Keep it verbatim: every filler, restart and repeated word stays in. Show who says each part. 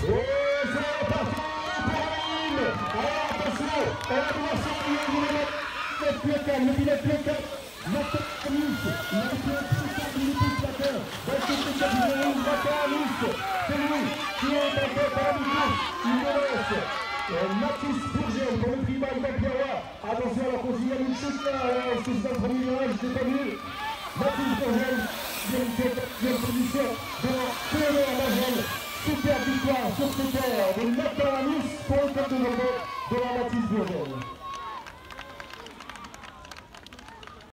Speaker 1: Et c'est parti pour Aline. Alors attention, on va devoir sortir le pilote, le pilote pilote. Natalis, il a été impeccable, il est pulsateur. Dans ce spécial, Natalis, c'est lui qui est en tête à la mi-course. Il le laisse. Mathis Bourget pour le prix Mike Piawa. Attention, alors qu'on signale une chute là. Est-ce que c'est un premier virage? Je n'ai pas vu. Mathis Bourget, deuxième position devant Théodore Magel. Super victoire sur ce terre de Natalis pour le top de de la Mathis Bourget.